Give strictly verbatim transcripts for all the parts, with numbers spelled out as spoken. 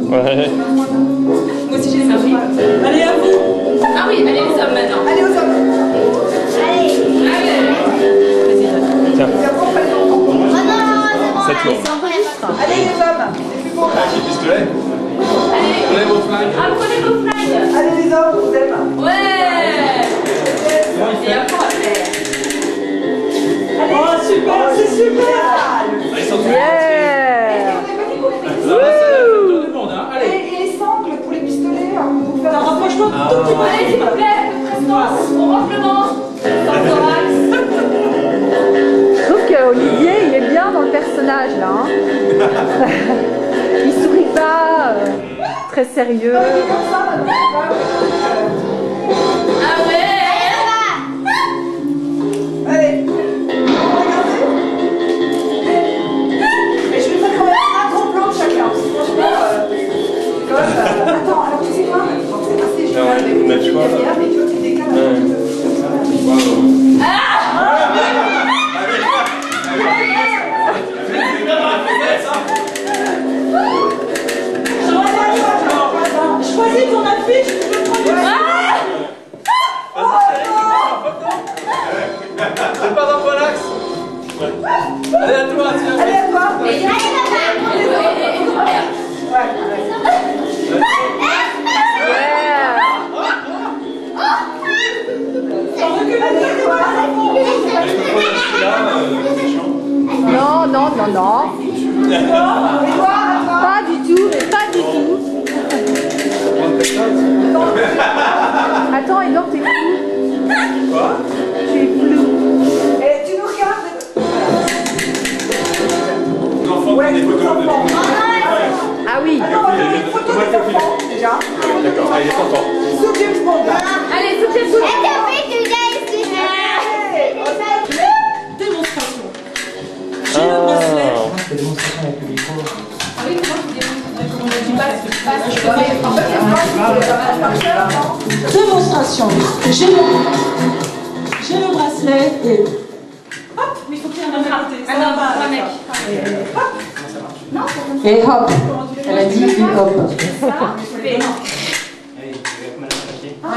Ouais. Moi aussi j'ai les mêmes. Allez, à vous. Ah oui, allez les hommes maintenant. Allez aux hommes. Allez. Allez. Tiens. Ça tourne. Allez les hommes. C'est plus beau. J'ai le pistolet. Allez. Prenez vos flingues. Ah, prenez vos flingues. Allez les hommes, vous aimez. Ouais. Et après. Oh super, c'est super. Ils sont tous Yeah. tout le monde, hein. Allez. Et les sangles pour les pistolets, on va faire un rapprochement Ah. tout petit peu. Allez, s'il vous plaît, prestance. On rentre le ventre. Dans le thorax. Je trouve qu'Olivier, il est bien dans le personnage là. Hein. Il sourit pas, euh, très sérieux. Ah ouais. Allez. Et je vais faire quand même un gros plan de chacun. Franchement, euh, c'est quand même. Euh, attends, alors tu sais quoi? C'est assez génial avec on a les le choix, là. caméras, mais tu vois, tu décales un Ouais. peu. Choisis ton affiche, tu peux prendre une. C'est pas dans mon axe. Allez à toi, tiens. Allez à toi. Et allez, papa. Et Ouais, ouais. Non, non, non, non. Pas du tout, mais pas du tout. Attends, Edouard, t'es flou. Quoi? Tu es flou. Et tu nous regardes. Les enfants Ouais, prennent des les photos de enfants. Ah oui. Attends, on va faire une photo des enfants déjà. D'accord, allez, content. Sous James Bond. là. Allez, soutien, soutien. Démonstration. J'ai le bracelet. C'est démonstration avec le micro. Ah oui, comment tu démontres? Comment tu passes? Tu passes. Je fais- en fait, c'est pas- Démonstration. J'ai le, j'ai le bracelet et hop, mais il faut qu'il y ait un autre côté. Ah non, pas mec. Et hop. Elle a dit et hop. Ça, tu fais. Ouais.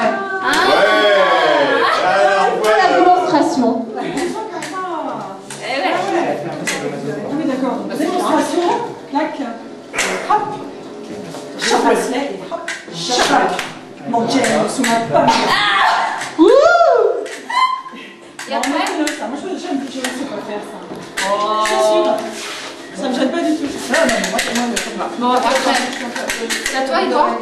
Alors, Pour la démonstration. Eh ouais. Ah oui, d'accord. Démonstration. Clac. Hop. Chaque bracelet et hop. Chac. Mon Dieu, sous ma pomme. Ouh. Et après? Moi, je j'aime, je sais pas faire ça. Je suis sûre. Ça me gêne pas du tout. Non, non, moi, moi, ça me va. Bon, après. C'est à toi, Edouard.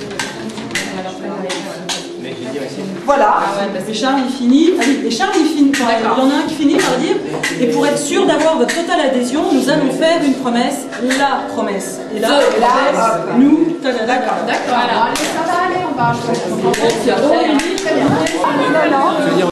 Voilà, et Charles il finit, et Charles il finit, enfin, il y en a un qui finit par dire, et pour être sûr d'avoir votre totale adhésion, nous allons faire une promesse, la promesse. Et là, The- la promesse, nous, tada, d'accord. D'accord. Voilà. Allez, ça va aller, on va. Et puis après, hein. Non, non.